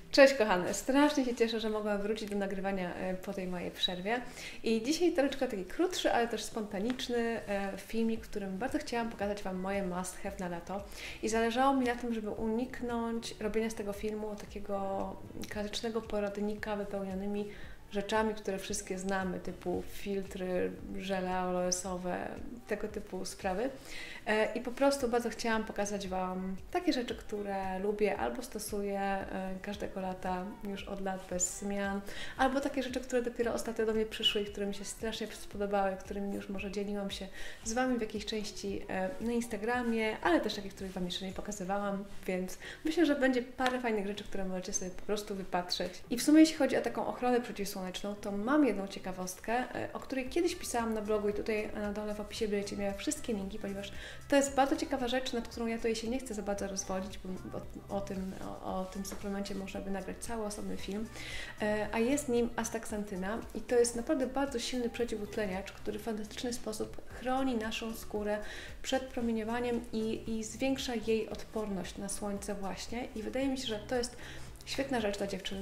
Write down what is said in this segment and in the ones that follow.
Cześć kochane, strasznie się cieszę, że mogłam wrócić do nagrywania po tej mojej przerwie. I dzisiaj troszeczkę taki krótszy, ale też spontaniczny filmik, w którym bardzo chciałam pokazać Wam moje must have na lato. I zależało mi na tym, żeby uniknąć robienia z tego filmu takiego klasycznego poradnika wypełnionymi rzeczami, które wszystkie znamy, typu filtry, żele aloesowe, tego typu sprawy. I po prostu bardzo chciałam pokazać Wam takie rzeczy, które lubię albo stosuję każdego lata, już od lat bez zmian, albo takie rzeczy, które dopiero ostatnio do mnie przyszły i które mi się strasznie spodobały, którymi już może dzieliłam się z Wami w jakiejś części na Instagramie, ale też takich, których Wam jeszcze nie pokazywałam, więc myślę, że będzie parę fajnych rzeczy, które możecie sobie po prostu wypatrzeć. I w sumie jeśli chodzi o taką ochronę przeciwsłoneczną, to mam jedną ciekawostkę, o której kiedyś pisałam na blogu i tutaj na dole w opisie będziecie miały wszystkie linki, ponieważ to jest bardzo ciekawa rzecz, nad którą ja tutaj się nie chcę za bardzo rozwodzić, bo o tym suplemencie można by nagrać cały osobny film, a jest nim astaxantyna i to jest naprawdę bardzo silny przeciwutleniacz, który w fantastyczny sposób chroni naszą skórę przed promieniowaniem i zwiększa jej odporność na słońce właśnie i wydaje mi się, że to jest świetna rzecz dla dziewczyn,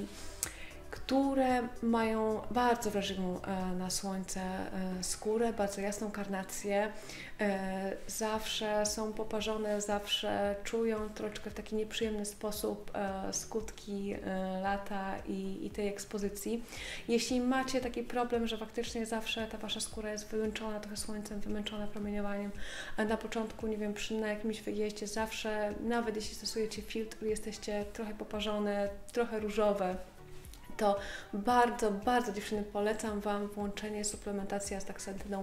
które mają bardzo wrażliwą na słońce skórę, bardzo jasną karnację, zawsze są poparzone, zawsze czują troszeczkę w taki nieprzyjemny sposób skutki lata i tej ekspozycji. Jeśli macie taki problem, że faktycznie zawsze ta Wasza skóra jest wymęczona trochę słońcem, wymęczona promieniowaniem, na początku, nie wiem, na jakimś wyjeździe zawsze, nawet jeśli stosujecie filtr, jesteście trochę poparzone, trochę różowe, to bardzo, bardzo dziewczyny polecam Wam włączenie suplementacji astaxantyną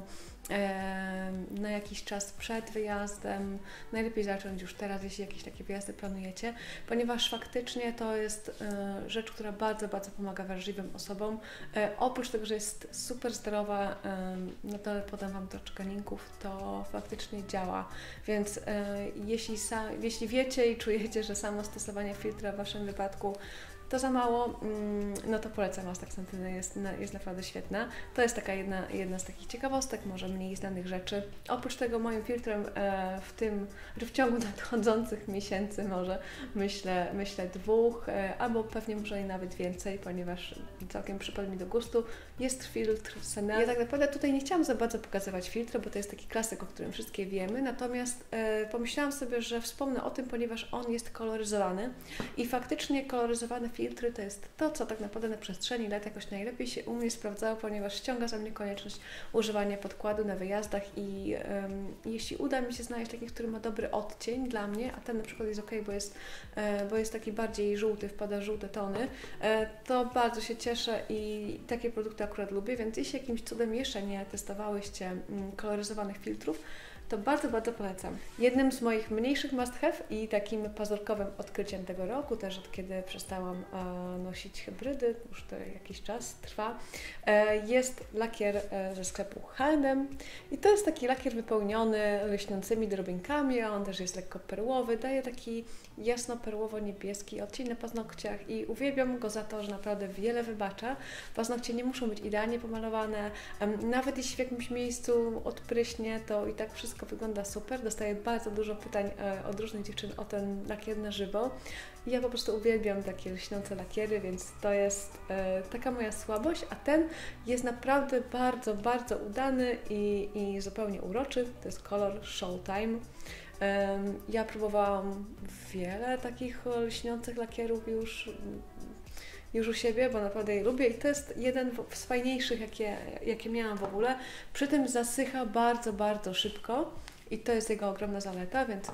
na jakiś czas przed wyjazdem. Najlepiej zacząć już teraz, jeśli jakieś takie wyjazdy planujecie, ponieważ faktycznie to jest rzecz, która bardzo, bardzo pomaga wrażliwym osobom. Oprócz tego, że jest super zdrowa, na dole podam Wam troszeczkę linków, to faktycznie działa, więc jeśli wiecie i czujecie, że samo stosowanie filtra w Waszym wypadku to za mało, no to polecam astaxantynę, jest naprawdę świetna. To jest taka jedna z takich ciekawostek, może mniej znanych rzeczy. Oprócz tego moim filtrem w ciągu nadchodzących miesięcy może myślę dwóch, albo pewnie może i nawet więcej, ponieważ całkiem przypadł mi do gustu, jest filtr Senel. Ja tak naprawdę tutaj nie chciałam za bardzo pokazywać filtru, bo to jest taki klasyk, o którym wszystkie wiemy, natomiast pomyślałam sobie, że wspomnę o tym, ponieważ on jest koloryzowany i faktycznie koloryzowane filtry to jest to, co tak naprawdę na przestrzeni lat jakoś najlepiej się u mnie sprawdzało, ponieważ ściąga za mnie konieczność używania podkładu na wyjazdach i jeśli uda mi się znaleźć taki, który ma dobry odcień dla mnie, a ten na przykład jest ok, bo jest taki bardziej żółty, wpada w żółte tony, to bardzo się cieszę i takie produkty akurat lubię, więc jeśli jakimś cudem jeszcze nie testowałyście koloryzowanych filtrów, to bardzo, bardzo polecam. Jednym z moich mniejszych must have i takim pazurkowym odkryciem tego roku, też od kiedy przestałam nosić hybrydy, już to jakiś czas trwa, jest lakier ze sklepu H&M i to jest taki lakier wypełniony lśniącymi drobinkami, a on też jest lekko perłowy, daje taki jasno-perłowo-niebieski odcień na paznokciach i uwielbiam go za to, że naprawdę wiele wybacza. Paznokcie nie muszą być idealnie pomalowane, nawet jeśli w jakimś miejscu odpryśnie, to i tak wszystko wygląda super. Dostaję bardzo dużo pytań od różnych dziewczyn o ten lakier na żywo. I ja po prostu uwielbiam takie lśniące lakiery, więc to jest taka moja słabość, a ten jest naprawdę bardzo, bardzo udany i zupełnie uroczy. To jest kolor Showtime. Ja próbowałam wiele takich lśniących lakierów już u siebie, bo naprawdę je lubię i to jest jeden z fajniejszych, jakie miałam w ogóle. Przy tym zasycha bardzo, bardzo szybko i to jest jego ogromna zaleta, więc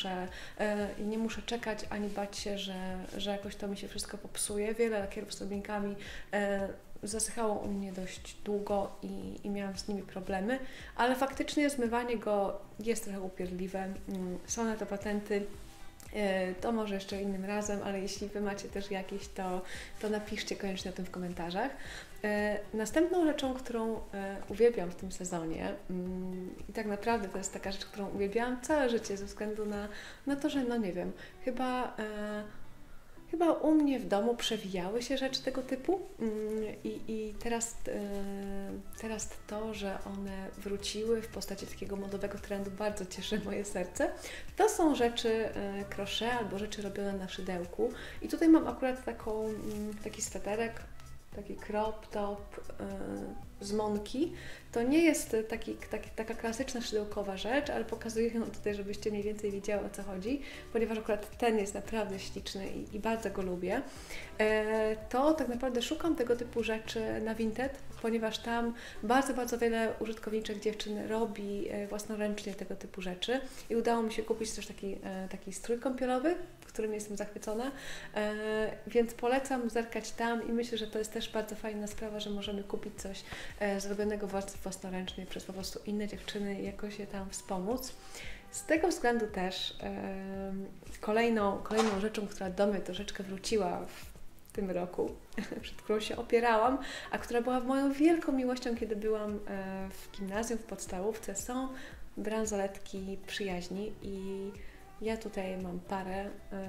nie muszę czekać ani bać się, że jakoś to mi się wszystko popsuje. Wiele lakierów z drobinkami zasychało u mnie dość długo i miałam z nimi problemy, ale faktycznie zmywanie go jest trochę upierdliwe. Są na to patenty. To może jeszcze innym razem, ale jeśli Wy macie też jakieś, to napiszcie koniecznie o tym w komentarzach. Następną rzeczą, którą uwielbiam w tym sezonie i tak naprawdę to jest taka rzecz, którą uwielbiałam całe życie ze względu na to, że no nie wiem, chyba chyba u mnie w domu przewijały się rzeczy tego typu i teraz to, że one wróciły w postaci takiego modowego trendu, bardzo cieszy moje serce. To są rzeczy crochet albo rzeczy robione na szydełku i tutaj mam akurat taki sweterek, taki crop top z Monki. To nie jest taka klasyczna szydełkowa rzecz, ale pokazuję ją tutaj, żebyście mniej więcej wiedziały, o co chodzi, ponieważ akurat ten jest naprawdę śliczny i bardzo go lubię. To tak naprawdę szukam tego typu rzeczy na Vinted, ponieważ tam bardzo, bardzo wiele użytkowniczek dziewczyn robi własnoręcznie tego typu rzeczy i udało mi się kupić też taki strój kąpielowy, którym jestem zachwycona, więc polecam zerkać tam i myślę, że to jest też bardzo fajna sprawa, że możemy kupić coś zrobionego własnoręcznie przez po prostu inne dziewczyny i jakoś je tam wspomóc. Z tego względu też kolejną rzeczą, która do mnie troszeczkę wróciła w tym roku, przed którą się opierałam, a która była moją wielką miłością, kiedy byłam w gimnazjum, w podstawówce, są bransoletki przyjaźni i ja tutaj mam parę.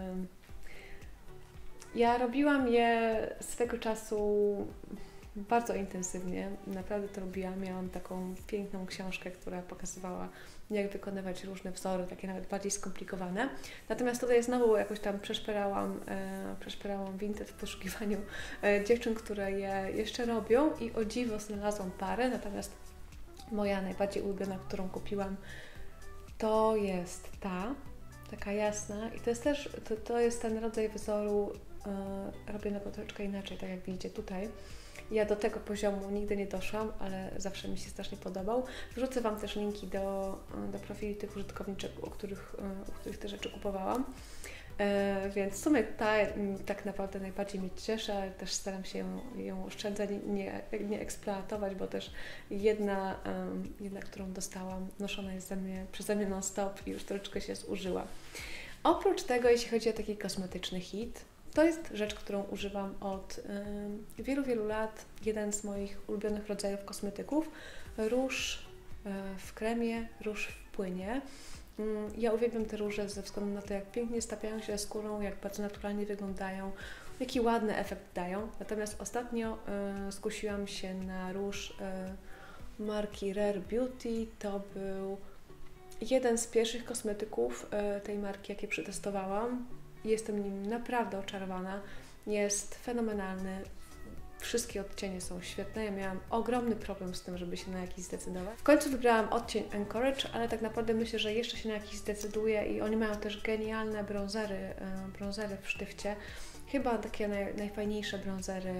Ja robiłam je swego czasu bardzo intensywnie, naprawdę to robiłam. Miałam taką piękną książkę, która pokazywała, jak wykonywać różne wzory, takie nawet bardziej skomplikowane. Natomiast tutaj znowu jakoś tam przeszperałam Vinted w poszukiwaniu dziewczyn, które je jeszcze robią i o dziwo znalazłam parę, natomiast moja najbardziej ulubiona, którą kupiłam, to jest taka jasna i to jest też, to jest ten rodzaj wzoru robionego troszeczkę inaczej, tak jak widzicie tutaj. Ja do tego poziomu nigdy nie doszłam, ale zawsze mi się strasznie podobał. Wrzucę Wam też linki do profili tych użytkowniczek, u których te rzeczy kupowałam. Więc w sumie tak naprawdę najbardziej mnie cieszy, ale też staram się ją oszczędzać, nie eksploatować, bo też jedna, którą dostałam, noszona jest przeze mnie non-stop i już troszeczkę się zużyła. Oprócz tego, jeśli chodzi o taki kosmetyczny hit, to jest rzecz, którą używam od wielu, wielu lat. Jeden z moich ulubionych rodzajów kosmetyków. Róż w kremie, róż w płynie. Ja uwielbiam te róże ze względu na to, jak pięknie stapiają się skórą, jak bardzo naturalnie wyglądają, jaki ładny efekt dają. Natomiast ostatnio skusiłam się na róż marki Rare Beauty. To był jeden z pierwszych kosmetyków tej marki, jakie przetestowałam. Jestem nim naprawdę oczarowana. Jest fenomenalny. Wszystkie odcienie są świetne. Ja miałam ogromny problem z tym, żeby się na jakiś zdecydować. W końcu wybrałam odcień Encourage, ale tak naprawdę myślę, że jeszcze się na jakiś zdecyduję i oni mają też genialne brązery w sztywcie. Chyba takie najfajniejsze brązery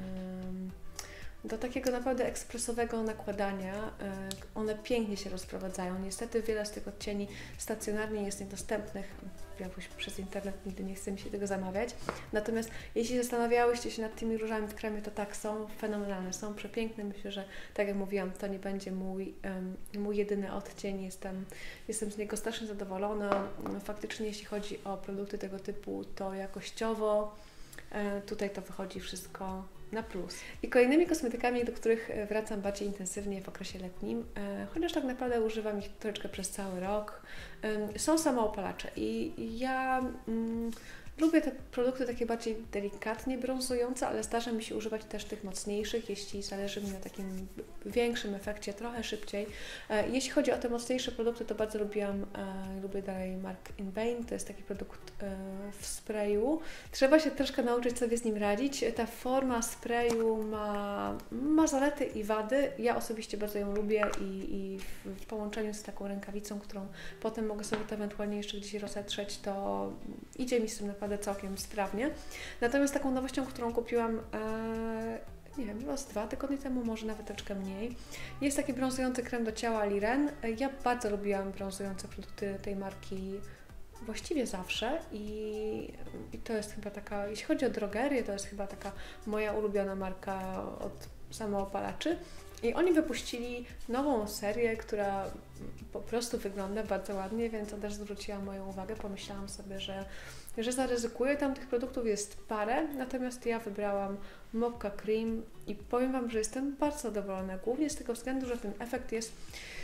do takiego naprawdę ekspresowego nakładania. One pięknie się rozprowadzają. Niestety wiele z tych odcieni stacjonarnie jest niedostępnych. Jakoś przez internet nigdy nie chce mi się tego zamawiać. Natomiast jeśli zastanawiałyście się nad tymi różami w kremie, to tak, są fenomenalne, są przepiękne. Myślę, że tak jak mówiłam, to nie będzie mój jedyny odcień. Jestem z niego strasznie zadowolona. Faktycznie jeśli chodzi o produkty tego typu, to jakościowo tutaj to wychodzi wszystko na plus. I kolejnymi kosmetykami, do których wracam bardziej intensywnie w okresie letnim, chociaż tak naprawdę używam ich troszeczkę przez cały rok, są samoopalacze i ja lubię te produkty takie bardziej delikatnie brązujące, ale zdarza mi się używać też tych mocniejszych, jeśli zależy mi na takim większym efekcie, trochę szybciej. Jeśli chodzi o te mocniejsze produkty, to bardzo lubię dalej Mark in Vain, to jest taki produkt w sprayu. Trzeba się troszkę nauczyć sobie z nim radzić. Ta forma sprayu ma zalety i wady. Ja osobiście bardzo ją lubię i w połączeniu z taką rękawicą, którą potem mogę sobie to ewentualnie jeszcze gdzieś rozetrzeć, to idzie mi z tym naprawdę całkiem sprawnie. Natomiast taką nowością, którą kupiłam, nie wiem, chyba z 2 tygodnie temu, może nawet troszeczkę mniej, jest taki brązujący krem do ciała Liren. Ja bardzo lubiłam brązujące produkty tej marki właściwie zawsze i to jest chyba taka, jeśli chodzi o drogerię, to jest chyba taka moja ulubiona marka od samoopalaczy. I oni wypuścili nową serię, która po prostu wygląda bardzo ładnie, więc to też zwróciła moją uwagę. Pomyślałam sobie, że zaryzykuję. Tam tych produktów jest parę, natomiast ja wybrałam Mocha Cream i powiem Wam, że jestem bardzo zadowolona, głównie z tego względu, że ten efekt jest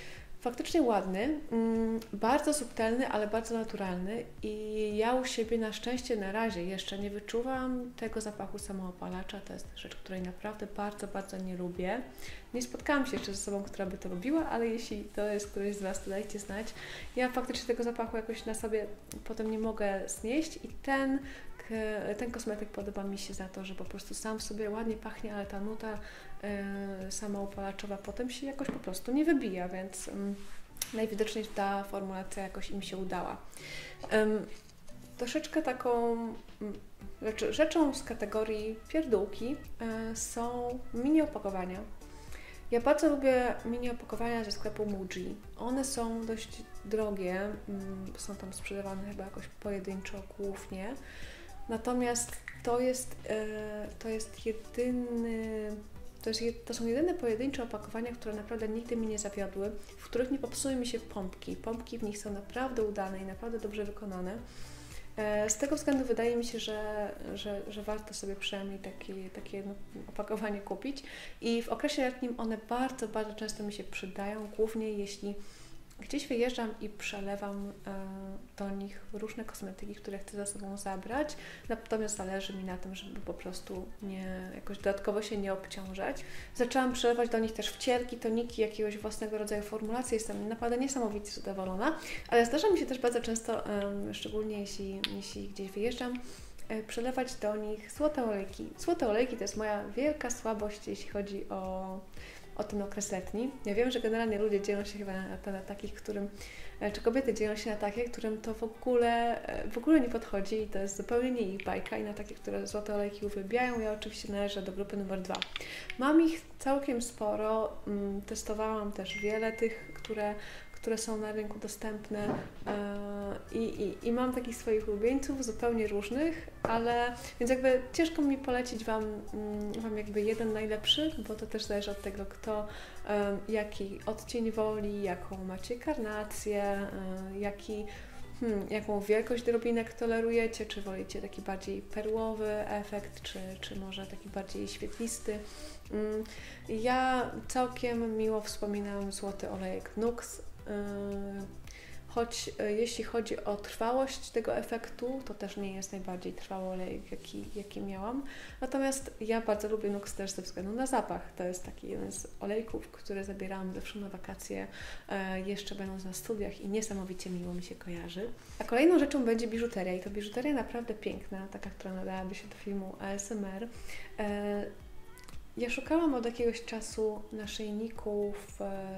faktycznie ładny, bardzo subtelny, ale bardzo naturalny i ja u siebie na szczęście na razie jeszcze nie wyczuwam tego zapachu samoopalacza. To jest rzecz, której naprawdę bardzo, bardzo nie lubię. Nie spotkałam się jeszcze z osobą, która by to robiła, ale jeśli to jest któryś z Was, to dajcie znać. Ja faktycznie tego zapachu jakoś na sobie potem nie mogę znieść i ten kosmetyk podoba mi się za to, że po prostu sam w sobie ładnie pachnie, ale ta nuta samoopalaczowa potem się jakoś po prostu nie wybija, więc najwidoczniej ta formulacja jakoś im się udała. Troszeczkę taką rzeczą z kategorii pierdółki są mini opakowania. Ja bardzo lubię mini opakowania ze sklepu Muji. One są dość drogie, są tam sprzedawane chyba jakoś pojedynczo głównie. Natomiast to są jedyne pojedyncze opakowania, które naprawdę nigdy mi nie zawiodły, w których nie popsuły mi się pompki. Pompki w nich są naprawdę udane i naprawdę dobrze wykonane. Z tego względu wydaje mi się, że warto sobie przynajmniej takie opakowanie kupić i w okresie letnim one bardzo, bardzo często mi się przydają, głównie jeśli gdzieś wyjeżdżam i przelewam do nich różne kosmetyki, które chcę za sobą zabrać, natomiast zależy mi na tym, żeby po prostu jakoś dodatkowo się nie obciążać. Zaczęłam przelewać do nich też wcierki, toniki, jakiegoś własnego rodzaju formulacji. Jestem naprawdę niesamowicie zadowolona, ale zdarza mi się też bardzo często, szczególnie jeśli gdzieś wyjeżdżam, przelewać do nich złote olejki. Złote olejki to jest moja wielka słabość, jeśli chodzi o ten okres letni. Ja wiem, że generalnie ludzie dzielą się chyba na takich, czy kobiety dzielą się na takie, którym to w ogóle nie podchodzi i to jest zupełnie nie ich bajka i na takie, które złote olejki uwielbiają. Ja oczywiście należę do grupy numer 2. Mam ich całkiem sporo, testowałam też wiele tych, które są na rynku dostępne i mam takich swoich ulubieńców zupełnie różnych, więc jakby ciężko mi polecić Wam jakby jeden najlepszy, bo to też zależy od tego, kto jaki odcień woli, jaką macie karnację, jaką wielkość drobinek tolerujecie, czy wolicie taki bardziej perłowy efekt, czy może taki bardziej świetlisty. Ja całkiem miło wspominam złoty olejek Nux, choć jeśli chodzi o trwałość tego efektu, to też nie jest najbardziej trwały olejek, jaki miałam. Natomiast ja bardzo lubię Nux też ze względu na zapach. To jest taki jeden z olejków, które zabierałam zawsze na wakacje, jeszcze będąc na studiach i niesamowicie miło mi się kojarzy. A kolejną rzeczą będzie biżuteria i to biżuteria naprawdę piękna, taka, która nadałaby się do filmu ASMR. Ja szukałam od jakiegoś czasu naszyjników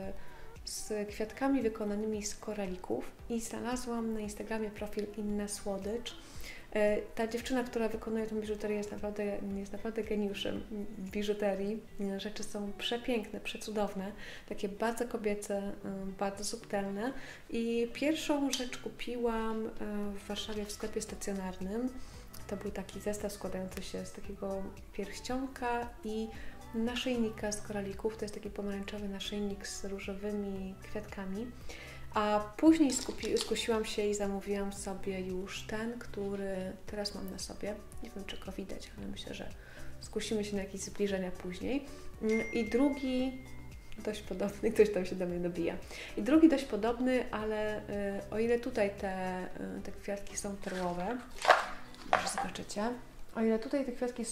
z kwiatkami wykonanymi z koralików i znalazłam na Instagramie profil Inna Słodycz. Ta dziewczyna, która wykonuje tę biżuterię jest naprawdę geniuszem biżuterii. Rzeczy są przepiękne, przecudowne, takie bardzo kobiece, bardzo subtelne i pierwszą rzecz kupiłam w Warszawie w sklepie stacjonarnym. To był taki zestaw składający się z takiego pierścionka i naszyjnika z koralików. To jest taki pomarańczowy naszyjnik z różowymi kwiatkami. A później skusiłam się i zamówiłam sobie już ten, który teraz mam na sobie. Nie wiem, czy go widać, ale myślę, że skusimy się na jakieś zbliżenia później. I drugi dość podobny, ktoś tam się do mnie dobija. I drugi dość podobny, ale o ile tutaj te kwiatki są perłowe, może zobaczycie, o ile tutaj te kwiatki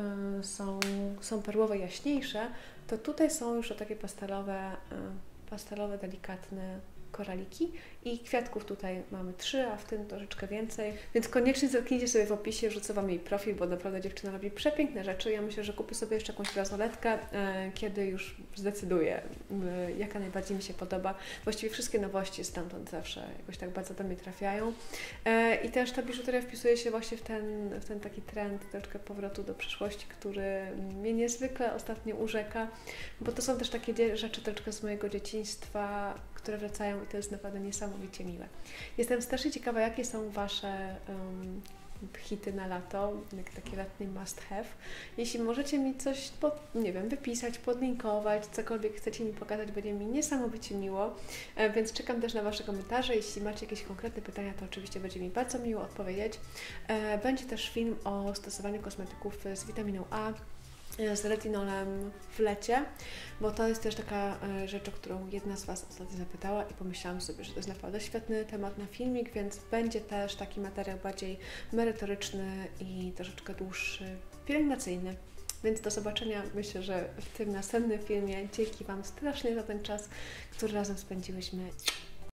są perłowe, jaśniejsze, to tutaj są już takie pastelowe, delikatne koraliki i kwiatków tutaj mamy 3, a w tym troszeczkę więcej, więc koniecznie zerknijcie sobie w opisie, rzucę Wam jej profil, bo naprawdę dziewczyna robi przepiękne rzeczy. Ja myślę, że kupię sobie jeszcze jakąś bransoletkę, kiedy już zdecyduję, jaka najbardziej mi się podoba. Właściwie wszystkie nowości stamtąd zawsze jakoś tak bardzo do mnie trafiają i też ta biżuteria wpisuje się właśnie w ten taki trend troszeczkę powrotu do przeszłości, który mnie niezwykle ostatnio urzeka, bo to są też takie rzeczy troszeczkę z mojego dzieciństwa, które wracają i to jest naprawdę niesamowicie miłe. Jestem strasznie ciekawa, jakie są Wasze hity na lato, jak takie letnie must have. Jeśli możecie mi coś, wypisać, podlinkować, cokolwiek chcecie mi pokazać, będzie mi niesamowicie miło, więc czekam też na Wasze komentarze. Jeśli macie jakieś konkretne pytania, to oczywiście będzie mi bardzo miło odpowiedzieć. Będzie też film o stosowaniu kosmetyków z witaminą A. z retinolem w lecie, bo to jest też taka rzecz, o którą jedna z Was ostatnio zapytała i pomyślałam sobie, że to jest naprawdę świetny temat na filmik, więc będzie też taki materiał bardziej merytoryczny i troszeczkę dłuższy, pielęgnacyjny. Więc do zobaczenia, myślę, że w tym następnym filmie. Dzięki Wam strasznie za ten czas, który razem spędziłyśmy.